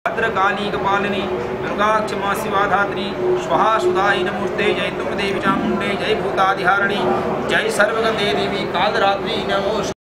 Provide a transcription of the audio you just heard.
भद्रकाली कपालिनी दुर्गा क्षमा शिवा धात्री स्वाहा सुधाई नमोस्ते। जय तुंग देवी चामुंडे जय भूतादिहारिणी जय सर्वगते देवी कालरात्रि नमोस्तुते।